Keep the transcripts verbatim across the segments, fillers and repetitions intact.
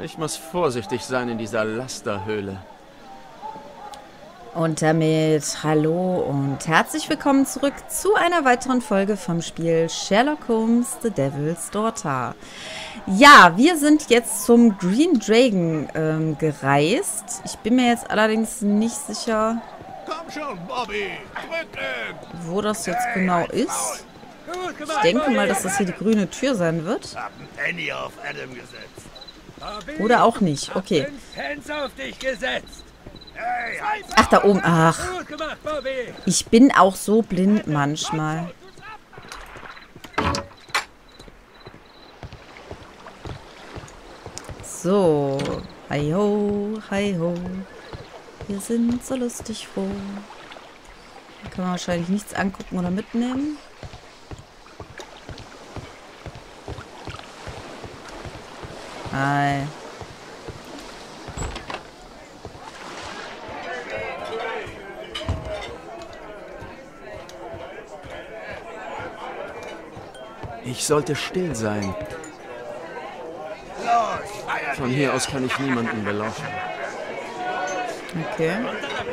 Ich muss vorsichtig sein in dieser Lasterhöhle. Und damit hallo und herzlich willkommen zurück zu einer weiteren Folge vom Spiel Sherlock Holmes The Devil's Daughter. Ja, wir sind jetzt zum Green Dragon ähm, gereist. Ich bin mir jetzt allerdings nicht sicher, Komm schon, Bobby. Drücken. wo das jetzt genau ist. Ich denke mal, dass das hier die grüne Tür sein wird. Hab einen Penny auf Adam gesetzt. Oder auch nicht. Okay. Pence auf dich gesetzt. Hey, halt Ach, da oben. Ach, Gut gemacht, Bobby. ich bin auch so blind manchmal. So. Hi ho, hi ho. Wir sind so lustig froh. Da kann man wahrscheinlich nichts angucken oder mitnehmen. Hi. Ich sollte still sein. los, feiern Von hier aus kann ich niemanden belauschen. Okay.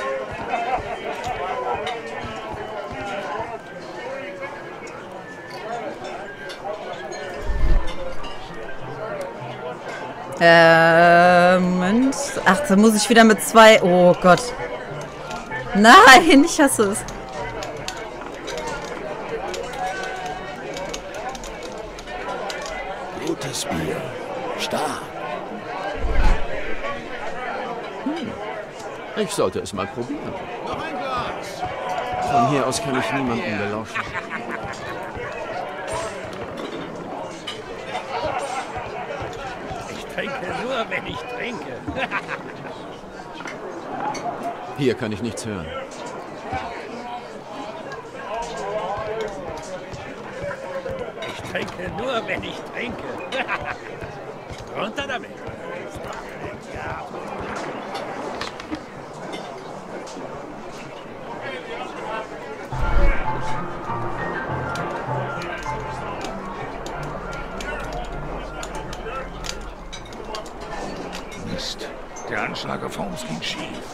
Äh, Moment. Ach, da muss ich wieder mit zwei... Oh Gott. Nein, ich hasse es. Gutes Bier. Stark. Ich sollte es mal probieren. Noch ein Glas. Von hier aus kann ich niemanden belauschen. Ich trinke nur, wenn ich trinke. Hier kann ich nichts hören. Ich trinke nur, wenn ich trinke. Runter damit. Mist. Der Anschlag auf Holmes ging schief.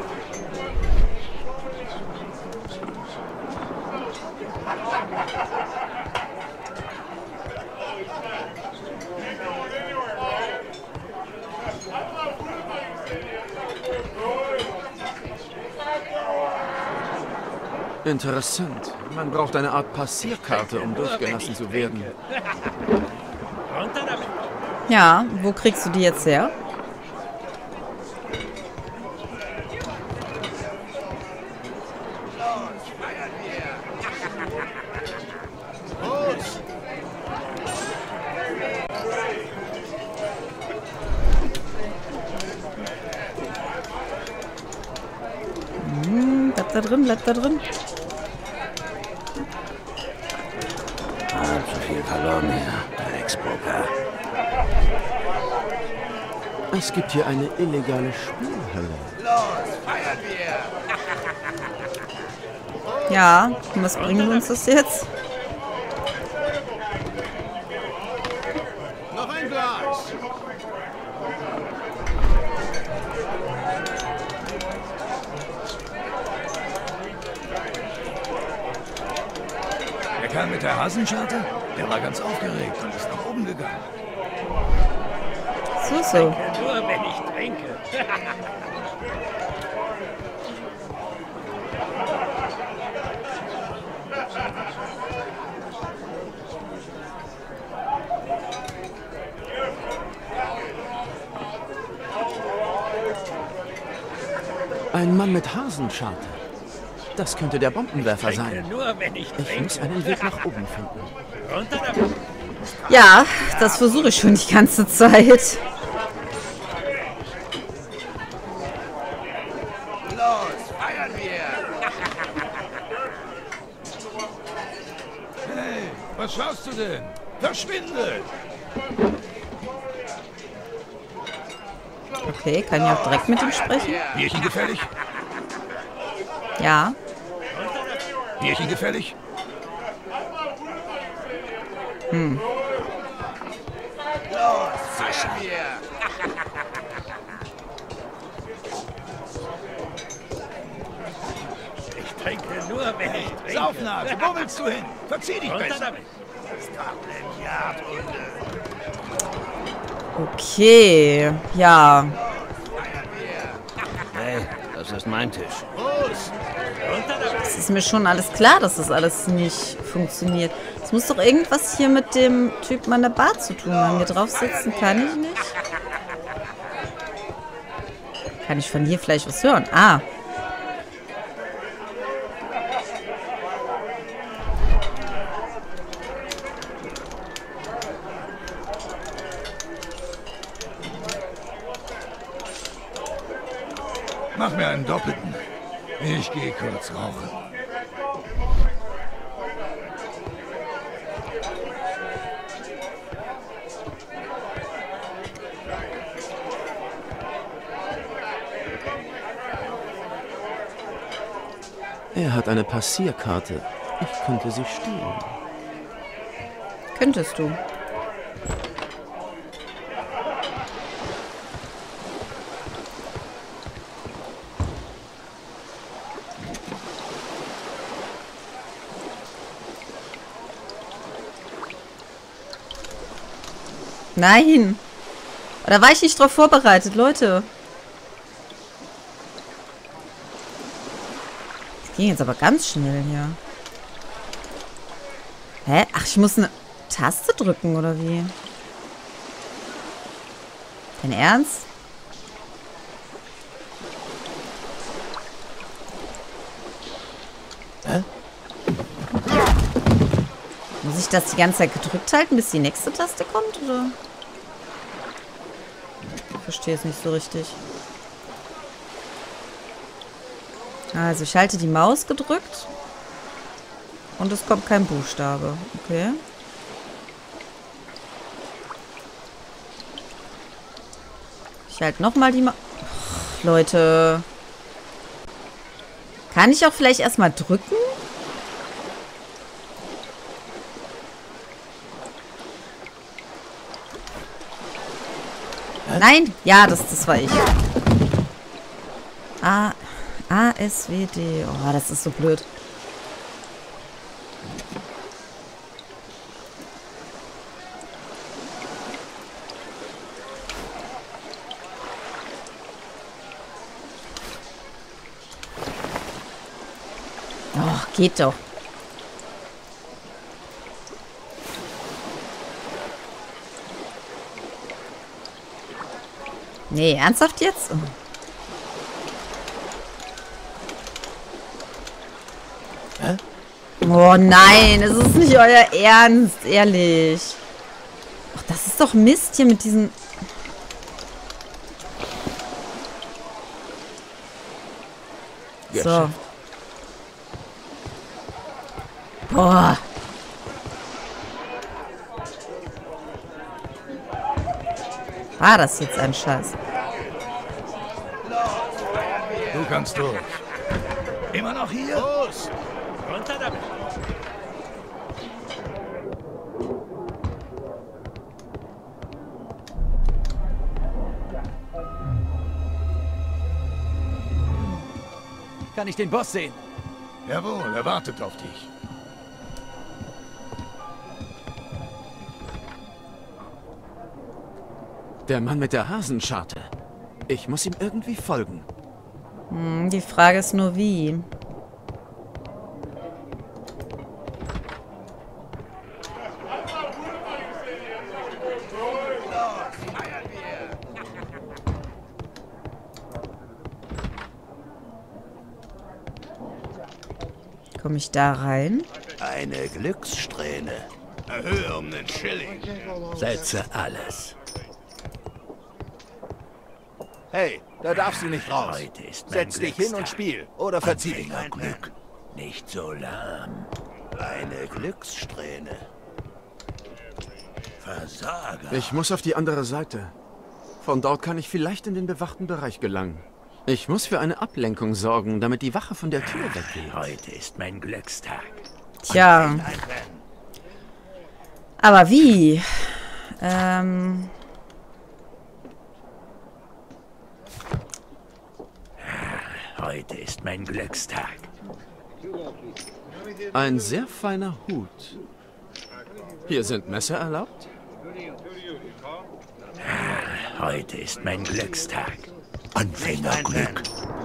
Interessant. Man braucht eine Art Passierkarte, um durchgelassen zu werden. Runter damit. Ja, wo kriegst du die jetzt her? Hm, bleibt da drin, bleibt da drin. Halb so viel verloren hier, der Ex-Broker. Es gibt hier eine illegale Spielhölle. Los, feiern wir. Ja, und was bringt uns das jetzt? Noch ein Glas. Der Kerl mit der Hasenscharte, der war ganz aufgeregt und ist nach oben gegangen. So, so. Nur, wenn ich trinke. Ein Mann mit Hasenscharte. Das könnte der Bombenwerfer Trinke sein. nur, wenn ich Ich muss trinke. einen Weg nach oben finden. Runter damit. Ja, das versuche ich schon die ganze Zeit. Los, feiern wir. Hey, was schaust du denn? Verschwinde! Okay, kann ich auch direkt mit ihm sprechen? Bierchen gefällig? Ja. Bierchen gefällig? Hm. Los, feiern wir. trinke nur, wenn ich trinke. Saufnase, wo willst du hin? Verzieh dich Runter besser. damit. Scotland Yard, Hunde. Okay, ja. Hey, das ist mein Tisch. Los! Runter damit. Es ist mir schon alles klar, dass das alles nicht funktioniert. Es muss doch irgendwas hier mit dem Typen an der Bar zu tun haben. Hier drauf sitzen kann ich nicht. Kann ich von hier vielleicht was hören? Ah. Mach mir einen doppelten. Ich gehe kurz rauchen. Er hat eine Passierkarte. Ich könnte sie stehlen. Könntest du. Nein. Da war ich nicht drauf vorbereitet, Leute. Das ging jetzt aber ganz schnell hier. Hä? Ach, ich muss eine Taste drücken, oder wie? Dein Ernst? Hä? Muss ich das die ganze Zeit gedrückt halten, bis die nächste Taste kommt, oder? Ich verstehe es nicht so richtig. Also, ich halte die Maus gedrückt. Und es kommt kein Buchstabe. Okay. Ich halte nochmal die Maus. Leute. Kann ich auch vielleicht erstmal drücken? Nein? Ja, das, das war ich. A, A, S, W, D. Oh, das ist so blöd. Oh, geht doch. Nee, ernsthaft jetzt? Oh. Hä? Oh nein, es ist nicht euer Ernst, ehrlich. Ach, das ist doch Mist hier mit diesen... So. Boah. War das jetzt ein Scheiß? Du kannst durch. Immer noch hier? Los! Runter damit. Kann ich den Boss sehen? Jawohl, er wartet auf dich. Der Mann mit der Hasenscharte. Ich muss ihm irgendwie folgen. Hm, die Frage ist nur, wie. Komme ich da rein? Eine Glückssträhne. Erhöhe um den Schilling. Setze alles. Hey, da darfst du nicht raus. Heute ist mein Setz dich hin und spiel. Oder verzieh dich. Glück. Nicht so lahm. Eine Glückssträhne. Versager. Ich muss auf die andere Seite. Von dort kann ich vielleicht in den bewachten Bereich gelangen. Ich muss für eine Ablenkung sorgen, damit die Wache von der Tür weggeht. Heute ist mein Glückstag. Tja. Aber wie? Ähm... Heute ist mein Glückstag. Ein sehr feiner Hut. Hier sind Messer erlaubt? Heute ist mein Glückstag. Anfängerglück.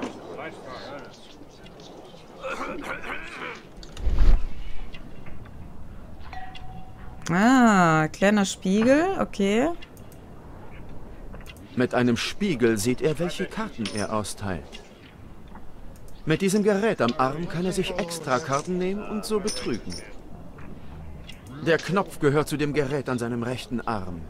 Ah, kleiner Spiegel, okay. Mit einem Spiegel sieht er, welche Karten er austeilt. Mit diesem Gerät am Arm kann er sich extra Karten nehmen und so betrügen. Der Knopf gehört zu dem Gerät an seinem rechten Arm.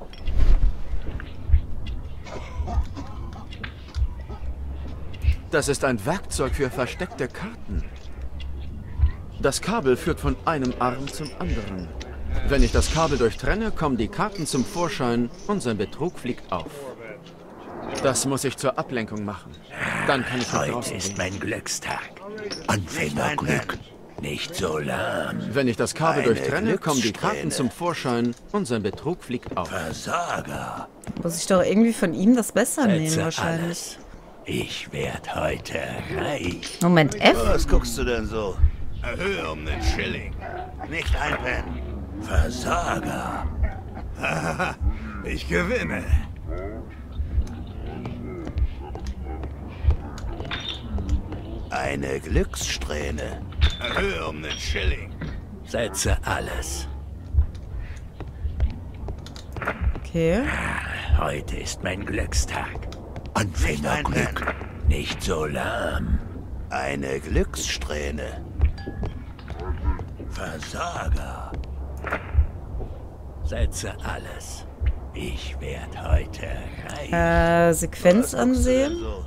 Das ist ein Werkzeug für versteckte Karten. Das Kabel führt von einem Arm zum anderen. Wenn ich das Kabel durchtrenne, kommen die Karten zum Vorschein und sein Betrug fliegt auf. Das muss ich zur Ablenkung machen. Dann kann ich nach Heute draußen ist gehen. mein Glückstag. Anfängerglück. Nicht so lahm. Wenn ich das Kabel Eine durchtrenne, kommen die Karten Glückssträhne. zum Vorschein und sein Betrug fliegt auf. Versager. Muss ich doch irgendwie von ihm das besser nehmen, Setze wahrscheinlich. alles. Ich werd heute reich. Moment, F? Was guckst du denn so? Erhöhe um den Schilling. Nicht einpennen. Versager. Ich gewinne. Eine Glückssträhne. Erhöhe um den Schilling. Setze alles. Okay. Heute ist mein Glückstag. Anfängerglück. Nicht so lahm. Eine Glückssträhne. Versager. Setze alles. Ich werd heute reich. Äh, Sequenz Was guckst du denn ansehen. so?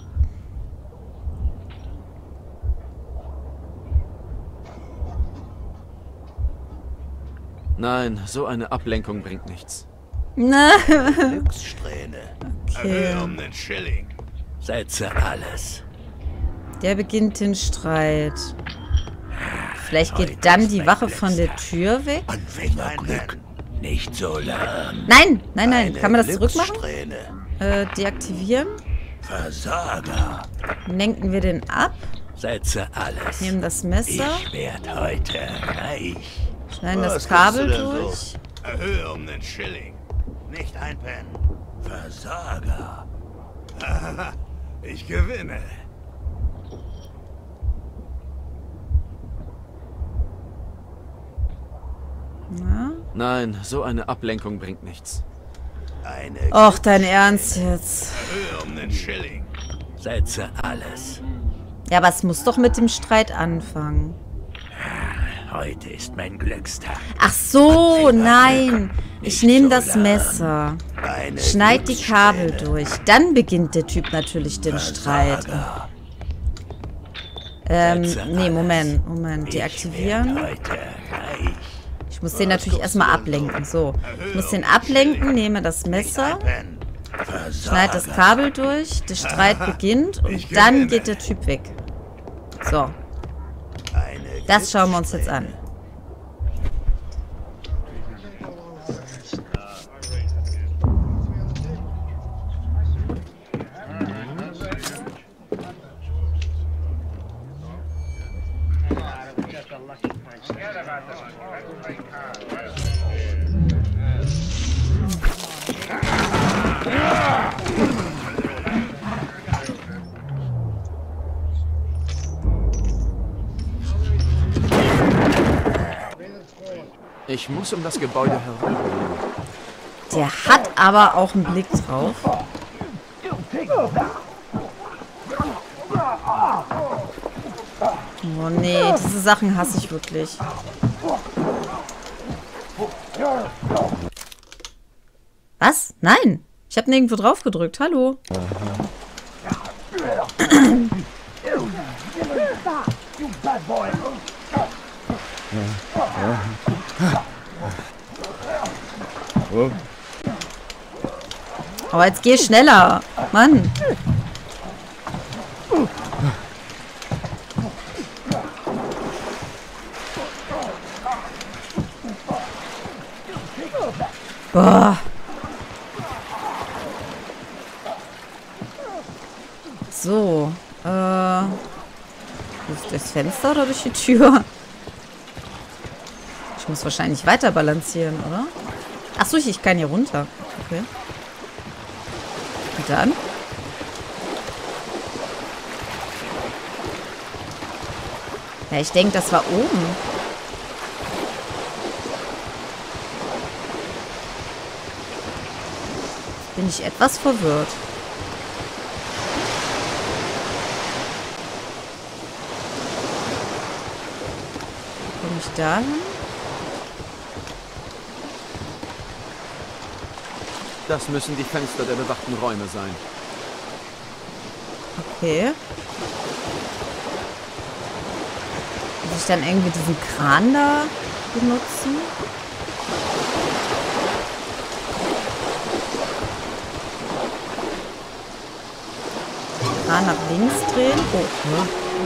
Nein, so eine Ablenkung bringt nichts. Na, Glückssträhne. okay. Erhöhe um den Schilling. Setze alles. Der beginnt den Streit. Vielleicht Heute geht dann ist die mein Wache von der Glückstag. Tür weg. Anfängerglück. Nicht so lahm. Nein, nein, nein. Eine Kann man das zurückmachen? Glückssträhne. Äh, deaktivieren. Versager. Lenken wir den ab. Setze alles. Nehmen das Messer. Ich werd heute reich. Schneiden Was das guckst Kabel du denn durch. So? Erhöhe um den Schilling. Nicht einpennen. Versager. Ich gewinne. Na? Nein, so eine Ablenkung bringt nichts. Eine Och, dein Ernst jetzt. Erhöhe um den Schilling. Setze alles. Ja, aber es muss doch mit dem Streit anfangen. Heute ist mein Glückstag. Ach so, nein. Ich nehme das Messer. Eine Schneid die Kabel Glückssträhne. durch. Dann beginnt der Typ natürlich den Streit. Versager. Ähm, Setze nee, alles. Moment, Moment. Ich Deaktivieren. werd heute reich. Ich muss den natürlich erstmal ablenken. So, ich muss den ablenken, nehme das Messer, Einpennen. schneide das Kabel durch, der Streit beginnt Ich und dann gewinne. geht der Typ weg. So, Eine das schauen wir uns jetzt an. Ich muss um das Gebäude herum. Der hat aber auch einen Blick drauf. Oh nee, diese Sachen hasse ich wirklich. Was? Nein! Ich habe nirgendwo drauf gedrückt. Hallo. Aber jetzt geh schneller. Mann. Boah. So. Äh. Durch das Fenster oder durch die Tür? Ich muss wahrscheinlich weiter balancieren, oder? Achso, ich, ich kann hier runter. Okay. Und dann? Ja, ich denke, das war oben. Bin ich etwas verwirrt. Komme ich da hin? Das müssen die Fenster der bewachten Räume sein. Okay. Muss ich dann irgendwie diesen Kran da benutzen? Kran nach links drehen. Oh, ja.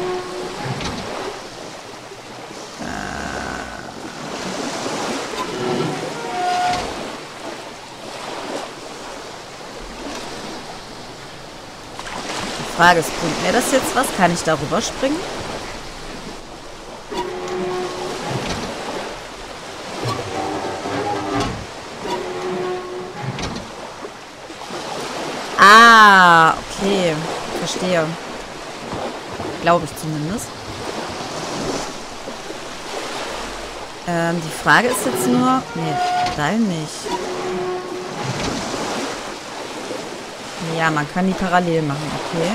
Die Frage ist, bringt mir das jetzt was? Kann ich darüber springen? Ah, okay. Verstehe. Glaube ich zumindest. Ähm, die Frage ist jetzt nur... Nee, da nicht. Ja, man kann die parallel machen, okay.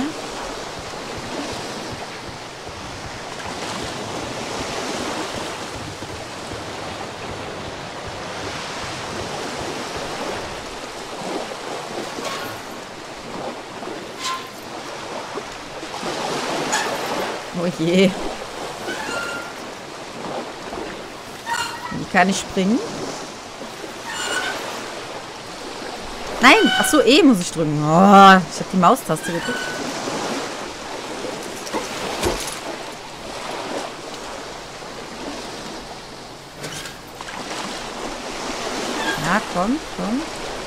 Oh je. Wie kann ich springen? Nein! Achso, E muss ich drücken. Oh, ich habe die Maustaste gedrückt. Ja, komm, komm.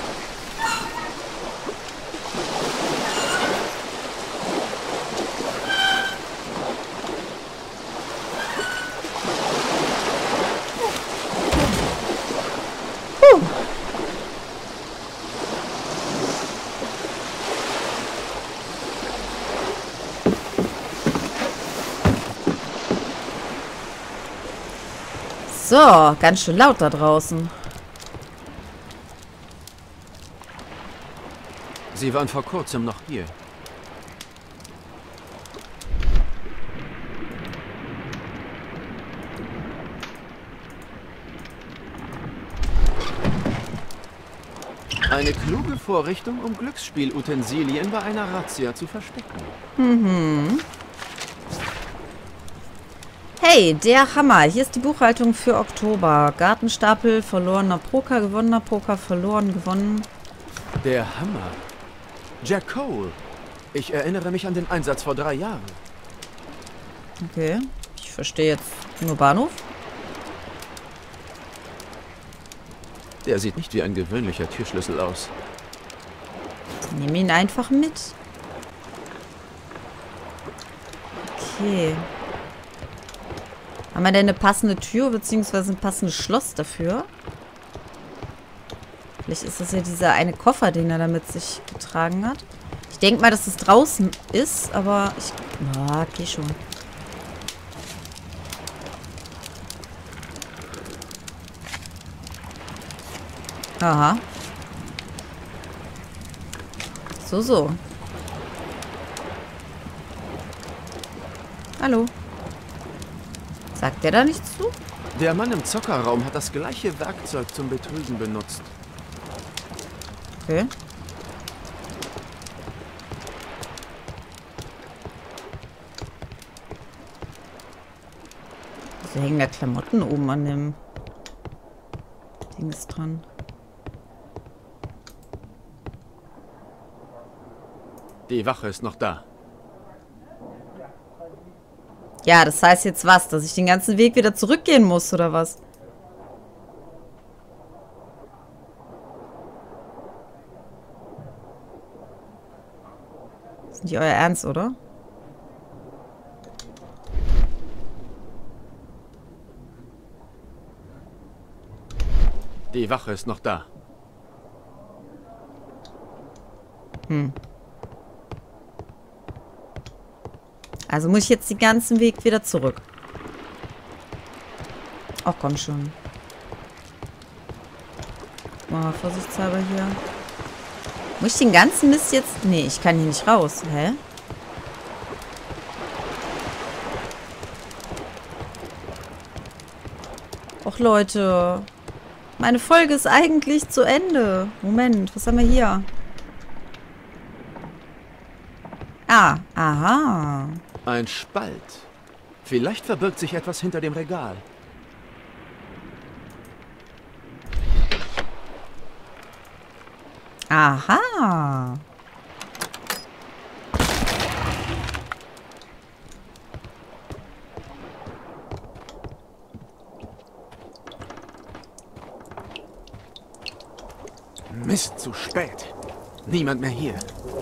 So, ganz schön laut da draußen. Sie waren vor kurzem noch hier. Eine kluge Vorrichtung, um Glücksspielutensilien bei einer Razzia zu verstecken. Mhm. Hey, der Hammer. Hier ist die Buchhaltung für Oktober. Gartenstapel, verlorener Poker, gewonnener Poker, verloren, gewonnen. Der Hammer. Jack Cole. Ich erinnere mich an den Einsatz vor drei Jahren. Okay. Ich verstehe jetzt nur Bahnhof. Der sieht nicht wie ein gewöhnlicher Türschlüssel aus. Nimm ihn einfach mit. Okay. Haben wir denn eine passende Tür bzw. ein passendes Schloss dafür? Vielleicht ist das ja dieser eine Koffer, den er da mit sich getragen hat. Ich denke mal, dass es draußen ist, aber ich... Ah, okay, schon. Aha. So, so. Hallo. Sagt der da nichts zu? Der Mann im Zockerraum hat das gleiche Werkzeug zum Betrügen benutzt. Okay. Wieso hängen da Klamotten oben an dem Dings dran? Die Wache ist noch da. Ja, das heißt jetzt was? Dass ich den ganzen Weg wieder zurückgehen muss, oder was? Das ist nicht euer Ernst, oder? Die Wache ist noch da. Hm. Also muss ich jetzt den ganzen Weg wieder zurück. Ach, komm schon. Mal vorsichtshalber hier. Muss ich den ganzen Mist jetzt... Nee, ich kann hier nicht raus. Hä? Och, Leute. Meine Folge ist eigentlich zu Ende. Moment, was haben wir hier? Ah, aha. Ein Spalt. Vielleicht verbirgt sich etwas hinter dem Regal. Aha. Mist, zu spät. Niemand mehr hier.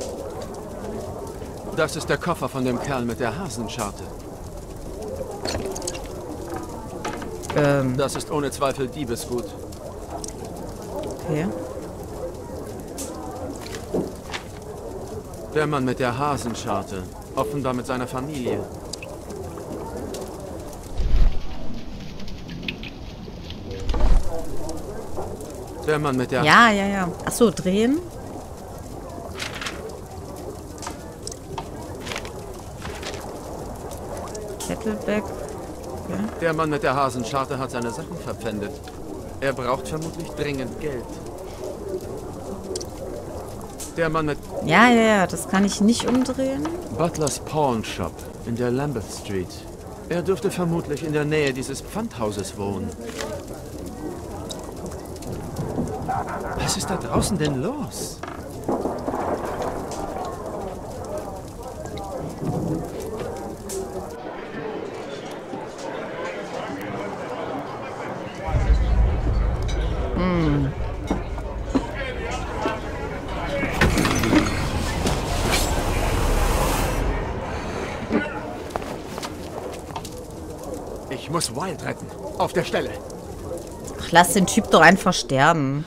Das ist der Koffer von dem Kerl mit der Hasenscharte. Ähm. Das ist ohne Zweifel Diebesgut. Okay. Der Mann mit der Hasenscharte. Offenbar mit seiner Familie. Der Mann mit der... Ja, ja, ja. Achso, drehen. Kettleback. Okay. Der Mann mit der Hasenscharte hat seine Sachen verpfändet. Er braucht vermutlich dringend Geld. Der Mann mit... Ja, ja, ja. Das kann ich nicht umdrehen. Butlers Pawn Shop in der Lambeth Street. Er dürfte vermutlich in der Nähe dieses Pfandhauses wohnen. Was ist da draußen denn los? Hm. Ich muss Wild retten. Auf der Stelle. Ach, lass den Typ doch einfach sterben.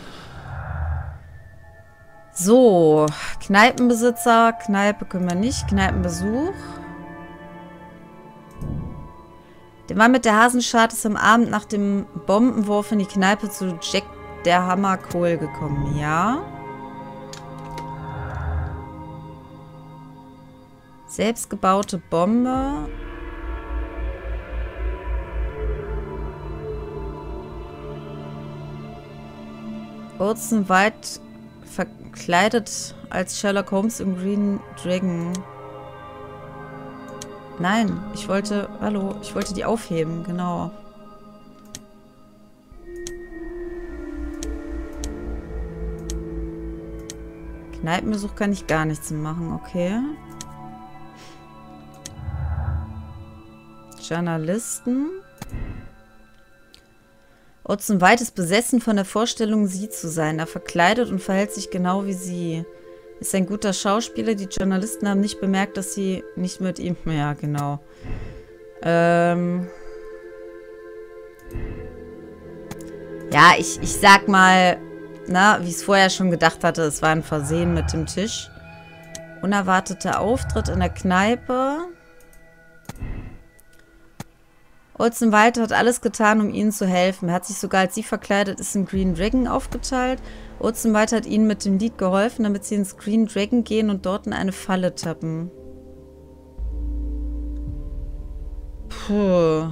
So, Kneipenbesitzer, Kneipe können wir nicht, Kneipenbesuch. Der Mann mit der Hasenscharte ist am Abend nach dem Bombenwurf in die Kneipe zu Jack der Hammer Cole gekommen, ja. Selbstgebaute Bombe. Orson White verkleidet als Sherlock Holmes im Green Dragon. Nein, ich wollte... Hallo, ich wollte die aufheben, genau. Kneipenbesuch kann ich gar nichts machen, okay. Journalisten. Orson White ist besessen von der Vorstellung, sie zu sein. Er verkleidet und verhält sich genau wie sie. Ist ein guter Schauspieler. Die Journalisten haben nicht bemerkt, dass sie nicht mit ihm... Ja, genau. Ähm... Ja, ich, ich sag mal, na, wie ich es vorher schon gedacht hatte, es war ein Versehen mit dem Tisch. Unerwarteter Auftritt in der Kneipe. Orson White hat alles getan, um ihnen zu helfen. Er hat sich sogar als sie verkleidet ist im Green Dragon aufgeteilt. Orson White hat ihnen mit dem Lied geholfen, damit sie ins Green Dragon gehen und dort in eine Falle tappen. Puh.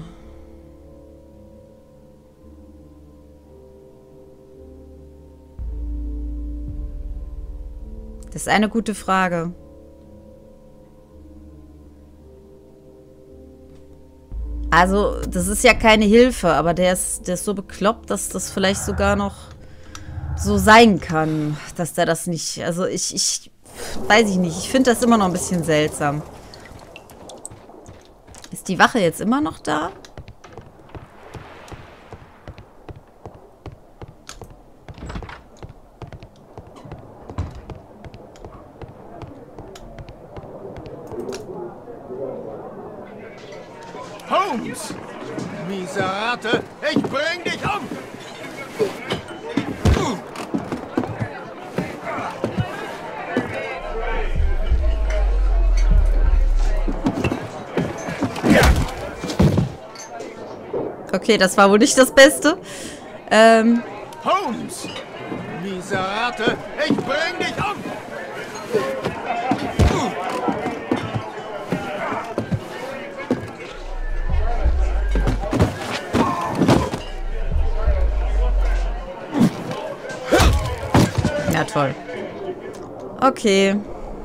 Das ist eine gute Frage. Also, das ist ja keine Hilfe, aber der ist, der ist so bekloppt, dass das vielleicht sogar noch so sein kann, dass der das nicht... Also, ich, ich weiß ich nicht. Ich finde das immer noch ein bisschen seltsam. Ist die Wache jetzt immer noch da? Holmes! Miserate! Ich bring dich um! Okay, das war wohl nicht das Beste. Ähm. Holmes! Miserate, ich bring dich um! Ja, toll. Okay.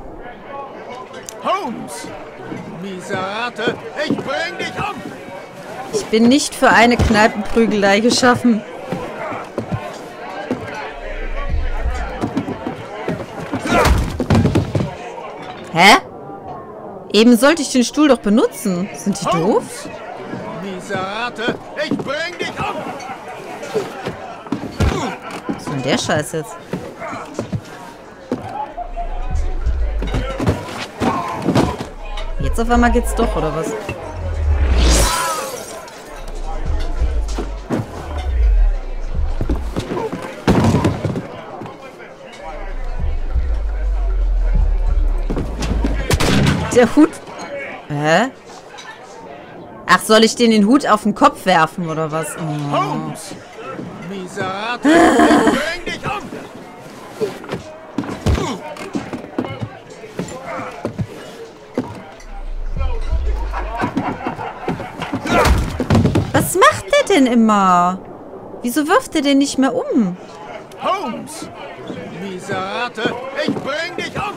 Holmes! Miserate, ich bring dich um! Ich bin nicht für eine Kneipenprügelei geschaffen. Hä? Eben sollte ich den Stuhl doch benutzen. Sind die doof? Miserate, ich bring dich um! Was ist denn der Scheiß jetzt? Jetzt auf einmal geht's doch, oder was? Der Hut... Hä? Ach, soll ich den den Hut auf den Kopf werfen, oder was? Oh. Holmes! Miserate, ich bring dich um! Was macht der denn immer? Wieso wirft er den nicht mehr um? Holmes! Miserate, ich bring dich um!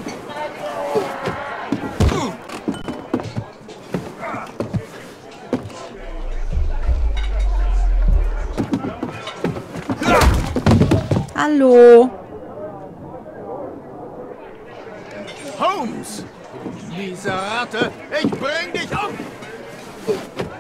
Hallo? Holmes! Miserate, ich bring dich um!